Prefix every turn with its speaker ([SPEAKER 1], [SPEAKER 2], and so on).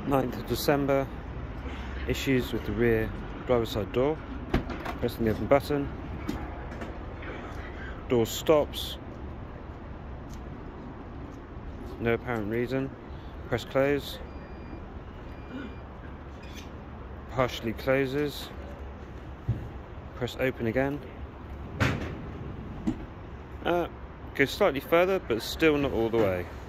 [SPEAKER 1] 9th of December. Issues with the rear driver's side door. Pressing the open button. Door stops. No apparent reason. Press close. Partially closes. Press open again. Goes slightly further, but still not all the way.